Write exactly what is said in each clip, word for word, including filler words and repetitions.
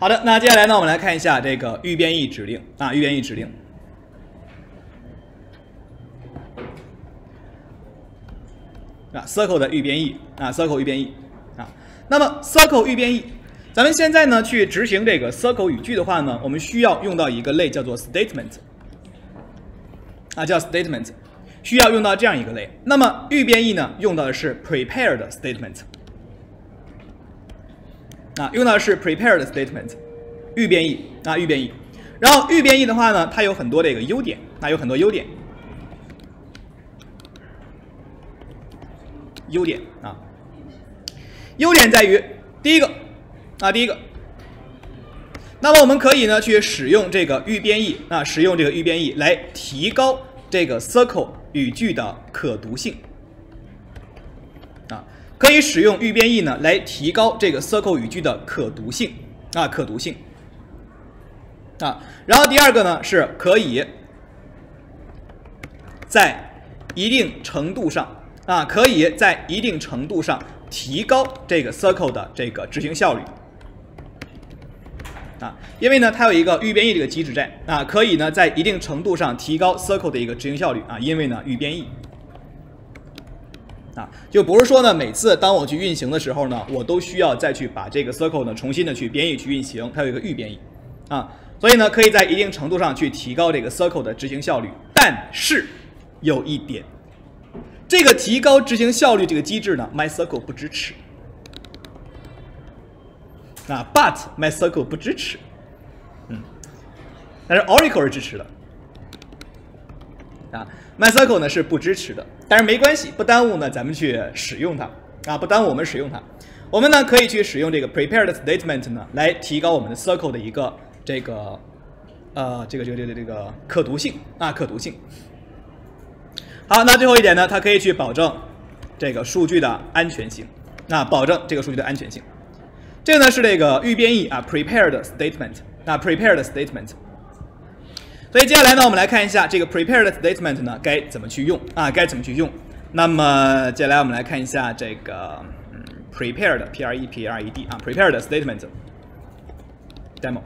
好的，那接下来呢，我们来看一下这个预编译指令啊，预编译指令。啊 ，circle 的预编译啊 ，circle 预编译啊。那么 circle 预编译，咱们现在呢去执行这个 circle 语句的话呢，我们需要用到一个类叫做 statement 啊，叫 statement， 需要用到这样一个类。那么预编译呢，用到的是 prepared statement。 啊，用到的是 prepared statement， 预编译啊，预编译。然后预编译的话呢，它有很多这个优点，啊，有很多优点。优点啊，优点在于第一个啊，第一个，那么我们可以呢去使用这个预编译啊，使用这个预编译来提高这个 circle 语句的可读性。 可以使用预编译呢来提高这个 circle 语句的可读性啊，可读性啊。然后第二个呢是可以在一定程度上啊，可以在一定程度上提高这个 circle 的这个执行效率啊，因为呢它有一个预编译这个机制在啊，可以呢在一定程度上提高 circle 的一个执行效率啊，因为呢预编译。 啊，就不是说呢，每次当我去运行的时候呢，我都需要再去把这个 circle 呢重新的去编译去运行，它有一个预编译，啊，所以呢，可以在一定程度上去提高这个 circle 的执行效率。但是有一点，这个提高执行效率这个机制呢 ，MyCircle 不支持。啊 ，but MyCircle 不支持，嗯，但是 Oracle 是支持的。啊。 MyCircle 呢是不支持的，但是没关系，不耽误呢咱们去使用它啊，不耽误我们使用它。我们呢可以去使用这个 prepared statement 呢来提高我们的 circle 的一个这个呃这个这个这个这个可读性啊，可读性。好，那最后一点呢，它可以去保证这个数据的安全性，那保证这个数据的安全性。这个呢是这个预编译啊 prepared statement 啊 prepared statement。 所以接下来呢，我们来看一下这个 prepared statement 呢该怎么去用啊？该怎么去用？那么接下来我们来看一下这个嗯 prepared p r e p r e d 啊 prepared statement demo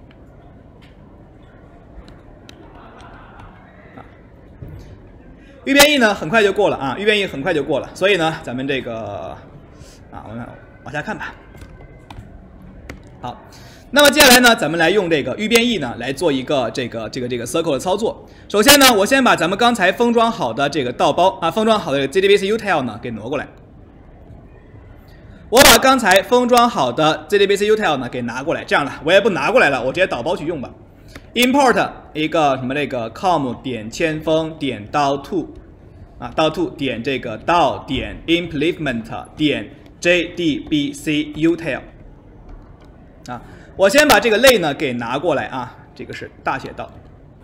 啊，预编译呢很快就过了啊，预编译很快就过了，所以呢咱们这个啊我们往下看吧。好。 那么接下来呢，咱们来用这个预编译呢来做一个这个这个这个 circle 的操作。首先呢，我先把咱们刚才封装好的这个道包啊，封装好的这个 J D B C util 呢给挪过来。我把刚才封装好的 J D B C util 呢给拿过来，这样的我也不拿过来了，我直接导包去用吧。import 一个什么这个 com 点千锋点 到 to 啊到 to 点这个到点 implement 点 J D B C util 啊。 我先把这个类呢给拿过来啊，这个是大写道。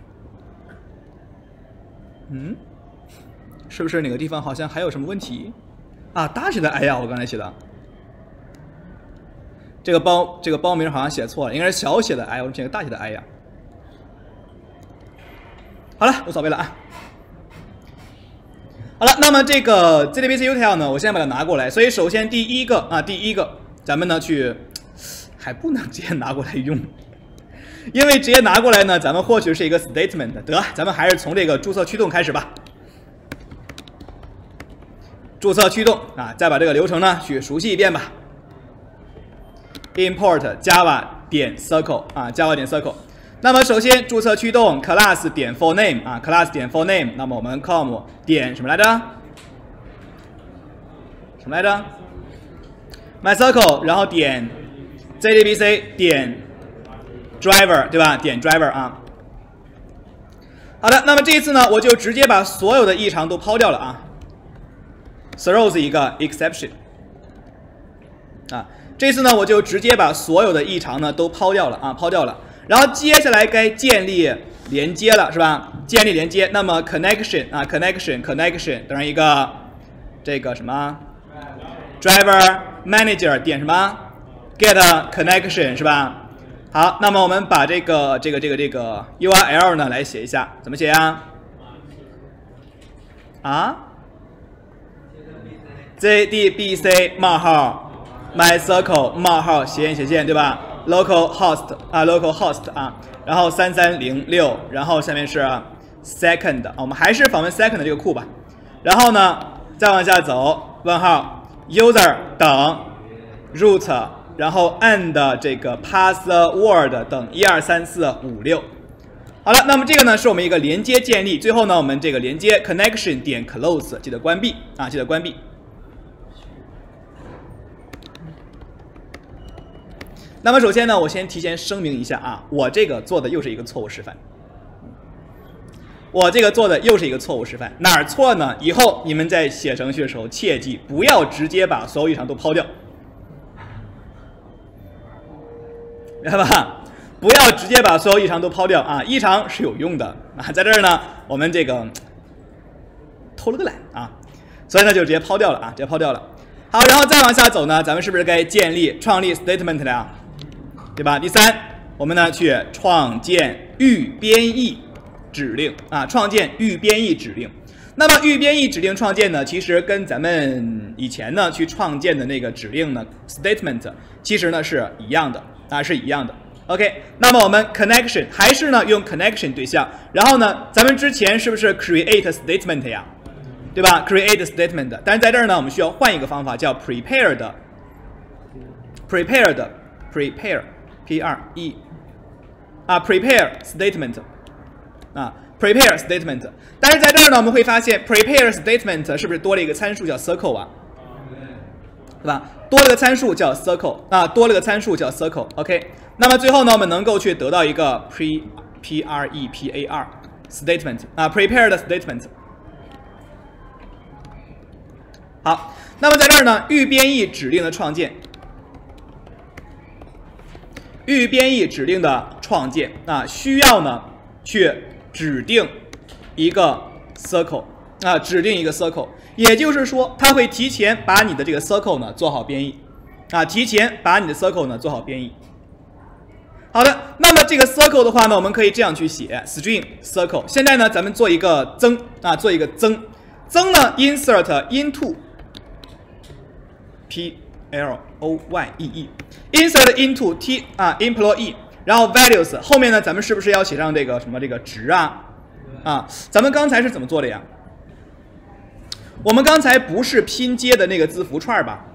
嗯，是不是哪个地方好像还有什么问题啊？大写的哎呀，我刚才写的这个包这个包名好像写错了，应该是小写的哎，我写个大写的哎呀。好了，无所谓了啊。好了，那么这个 J D B C util 呢，我先把它拿过来。所以首先第一个啊，第一个咱们呢去。 还不能直接拿过来用，因为直接拿过来呢，咱们获取是一个 statement。得，咱们还是从这个注册驱动开始吧。注册驱动啊，再把这个流程呢去熟悉一遍吧。import java 点 circle 啊 ，java 点 circle。那么首先注册驱动 class 点 for name 啊 ，class 点 for name。那么我们 com 点什么来着？什么来着 ？MyCircle， 然后点。 J D B C 点 driver 对吧？点 driver 啊。好的，那么这一次呢，我就直接把所有的异常都抛掉了啊。throws 一个 exception 啊，这次呢我就直接把所有的异常呢都抛掉了啊，抛掉了。然后接下来该建立连接了是吧？建立连接，那么 connection 啊 connection connection 等于一个这个什么 driver manager 点什么？ get connection 是吧？好，那么我们把这个这个这个这个 U R L 呢来写一下，怎么写呀？啊 ？J D B C 冒号 MyCircle 冒号斜线斜线对吧 localhost 啊 localhost 啊，然后三三零六，然后下面是 second 啊，我们还是访问 second 这个库吧。然后呢，再往下走，问号 user 等 root， 然后 and 这个 password 等一二三四五六。好了，那么这个呢是我们一个连接建立，最后呢我们这个连接 connection 点 close 记得关闭啊，记得关闭。那么首先呢，我先提前声明一下啊，我这个做的又是一个错误示范。我这个做的又是一个错误示范，哪儿错呢？以后你们在写程序的时候，切记不要直接把所有异常都抛掉，明白吧？不要直接把所有异常都抛掉啊！异常是有用的啊，在这儿呢，我们这个偷了个懒啊，所以呢就直接抛掉了啊，直接抛掉了。好，然后再往下走呢，咱们是不是该建立创立 statement 了呀？对吧？第三，我们呢去创建预编译指令啊，创建预编译指令。那么预编译指令创建呢，其实跟咱们以前呢去创建的那个指令呢 statement 其实呢是一样的啊，是一样的。OK， 那么我们 connection 还是呢用 connection 对象，然后呢，咱们之前是不是 create statement 呀？对吧 ？create statement， 但是在这儿呢，我们需要换一个方法，叫 prepared prepared prepare p r e 啊 prepare statement 啊 prepare statement， 但是在这儿呢，我们会发现 prepare statement 是不是多了一个参数叫 circle 啊？对吧？多了个参数叫 circle 啊，多了个参数叫 circle。OK， 那么最后呢，我们能够去得到一个 pre p r e p a r statement 啊 prepared statement。好，那么在这儿呢，预编译指令的创建，预编译指令的创建啊，需要呢去指定一个 circle 啊，指定一个 circle， 也就是说，它会提前把你的这个 circle 呢做好编译啊，提前把你的 circle 呢做好编译。好的，那么这个 circle 的话呢，我们可以这样去写 string circle。现在呢，咱们做一个增啊，做一个增，增呢 insert into p l o y e e insert into t 啊 employee， 然后 values 后面呢，咱们是不是要写上这个什么这个值啊啊？咱们刚才是怎么做的呀？我们刚才不是拼接的那个字符串吧？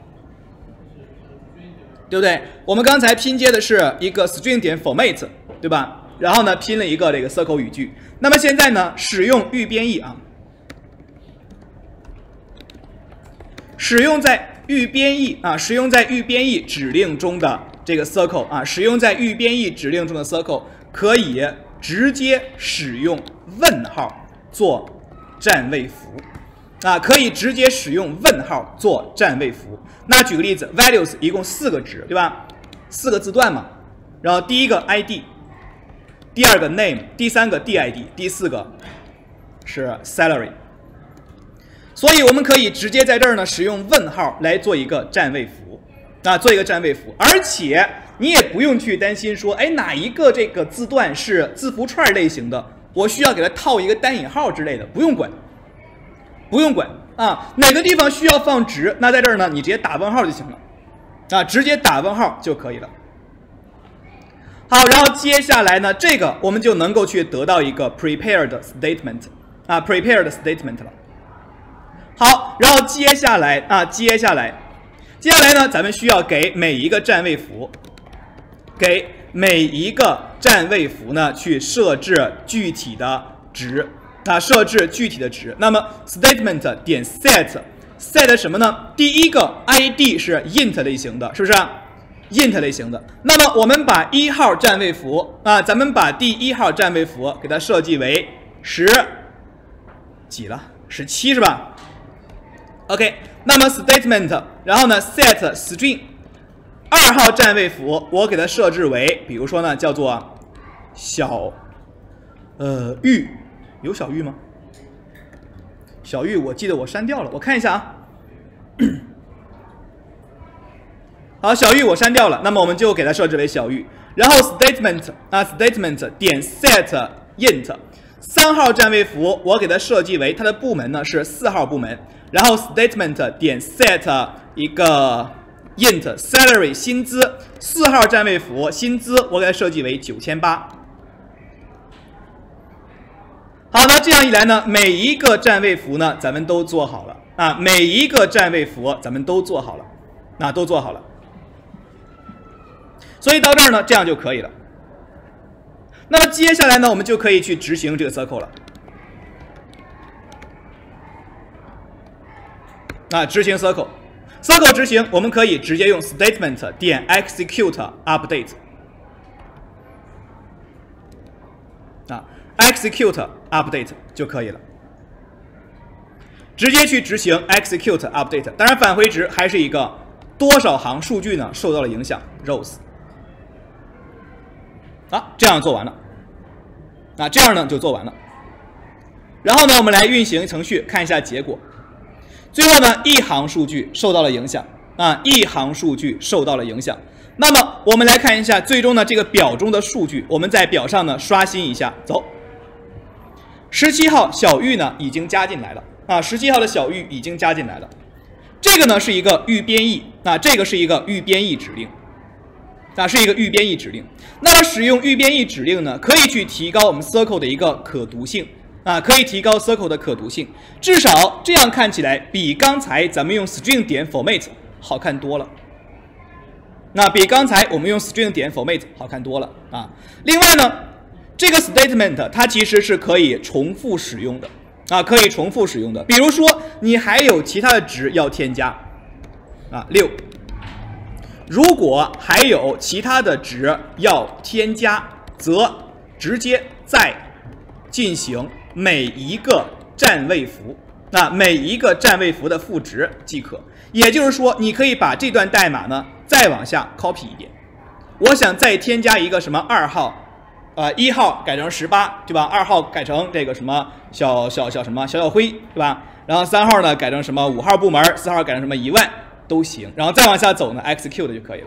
对不对？我们刚才拼接的是一个 string 点 format， 对吧？然后呢，拼了一个这个 circle 语句。那么现在呢，使用预编译啊，使用在预编译啊，使用在预编译指令中的这个 circle 啊，使用在预编译指令中的 circle 可以直接使用问号做占位符啊，可以直接使用问号做占位符。那举个例子 ，values 一共四个值，对吧？四个字段嘛。然后第一个 I D， 第二个 name， 第三个 D I D， 第四个是 salary。所以我们可以直接在这儿呢使用问号来做一个占位符啊，做一个占位符，而且你也不用去担心说，哎，哪一个这个字段是字符串类型的，我需要给它套一个单引号之类的，不用管，不用管啊，哪个地方需要放值，那在这儿呢，你直接打问号就行了啊，直接打问号就可以了。好，然后接下来呢，这个我们就能够去得到一个 prepared statement 啊 ，prepared statement 了。好，然后接下来啊，接下来，接下来呢，咱们需要给每一个占位符，给每一个占位符呢去设置具体的值啊，设置具体的值。那么 statement 点 set set 什么呢？第一个 I D 是 int 类型的，是不是啊 ？int 类型的。那么我们把一号占位符啊，咱们把第一号占位符给它设计为十几了，十七是吧？OK， 那么 statement， 然后呢 set string 二号占位符，我给它设置为，比如说呢叫做小呃玉，有小玉吗？小玉我记得我删掉了，我看一下啊。好，小玉我删掉了，那么我们就给它设置为小玉，然后 statement 啊 statement 点 set int 三号占位符，我给它设计为它的部门呢是四号部门。然后 statement 点 set 一个 int salary 薪资，四号占位符薪资我给它设计为九千八。好，那这样一来呢，每一个占位符呢，咱们都做好了啊，每一个占位符咱们都做好了，那、啊、都做好了。所以到这儿呢，这样就可以了。那么接下来呢，我们就可以去执行这个 circle 了。啊，执行 circle，circle 执行，我们可以直接用 statement 点 execute update 啊 ，execute update 就可以了。直接去执行 execute update， 当然返回值还是一个多少行数据呢受到了影响 rows。啊，这样做完了，啊，这样呢就做完了。然后呢，我们来运行程序看一下结果。最后呢，一行数据受到了影响啊，一行数据受到了影响。那么我们来看一下最终呢这个表中的数据，我们在表上呢刷新一下，走。十七号小玉呢已经加进来了啊，十七号的小玉已经加进来了。这个呢是一个预编译啊，这个是一个预编译指令啊，是一个预编译指令。那么使用预编译指令呢，可以去提高我们 circle 的一个可读性。啊，可以提高 circle 的可读性，至少这样看起来比刚才咱们用 string 点 format 好看多了。那比刚才我们用 string 点 format 好看多了啊。另外呢，这个 statement 它其实是可以重复使用的啊，可以重复使用的。比如说你还有其他的值要添加啊，六，如果还有其他的值要添加，则直接再进行每一个占位符，那每一个占位符的赋值即可。也就是说，你可以把这段代码呢再往下 copy 一遍。我想再添加一个什么二号，呃，一号改成十八，对吧？二号改成这个什么小小小什么小小灰，对吧？然后三号呢改成什么五号部门，四号改成什么一万都行。然后再往下走呢 ，execute 就可以了。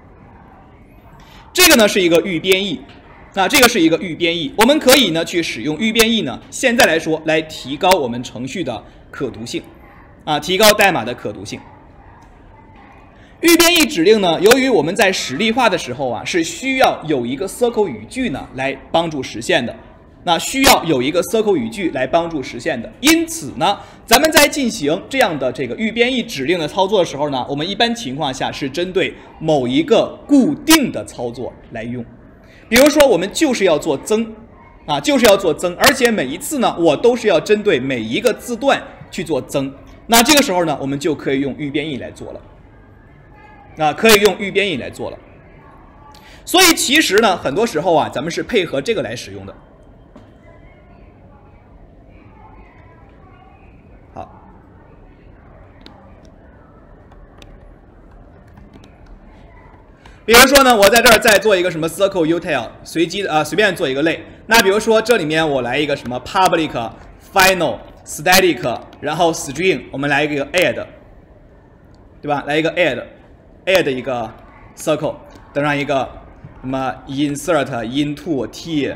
这个呢是一个预编译。那这个是一个预编译，我们可以呢去使用预编译呢，现在来说来提高我们程序的可读性，啊，提高代码的可读性。预编译指令呢，由于我们在实例化的时候啊，是需要有一个 circle 语句呢来帮助实现的，那需要有一个 circle 语句来帮助实现的。因此呢，咱们在进行这样的这个预编译指令的操作的时候呢，我们一般情况下是针对某一个固定的操作来用。比如说，我们就是要做增，啊，就是要做增，而且每一次呢，我都是要针对每一个字段去做增。那这个时候呢，我们就可以用预编译来做了，啊，可以用预编译来做了。所以其实呢，很多时候啊，咱们是配合这个来使用的。好。比如说呢，我在这儿再做一个什么 circle util 随机的啊、呃，随便做一个类。那比如说这里面我来一个什么 public final static， 然后 string， 我们来一个 add， 对吧？来一个 add add 一个 circle， 等上一个什么 insert into t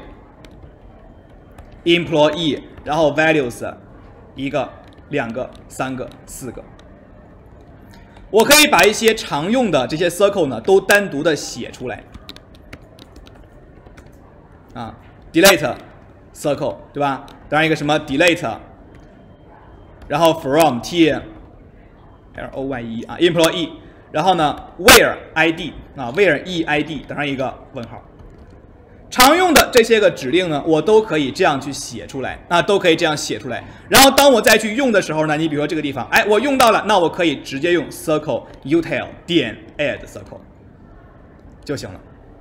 employee， 然后 values 一个、两个、三个、四个。我可以把一些常用的这些 circle 呢，都单独的写出来，啊 ，delete circle 对吧？当然一个什么 delete， 然后 from t l o y e 啊 employee， 然后呢 where id 啊 where eid 等上一个问号。常用的这些个指令呢，我都可以这样去写出来，啊，都可以这样写出来。然后当我再去用的时候呢，你比如说这个地方，哎，我用到了，那我可以直接用 circle util 点 add circle 就行了，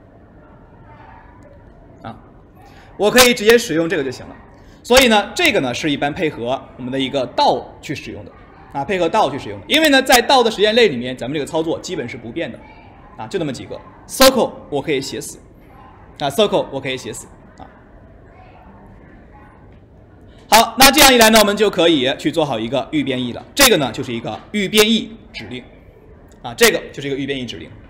啊，我可以直接使用这个就行了。所以呢，这个呢是一般配合我们的一个 D A O 去使用的，啊，配合 D A O 去使用的。因为呢，在 D A O 的实验类里面，咱们这个操作基本是不变的，啊，就那么几个 circle 我可以写死。啊 ，circle 我可以写死啊。好，那这样一来呢，我们就可以去做好一个预编译了。这个呢，就是一个预编译指令啊，这个就是一个预编译指令。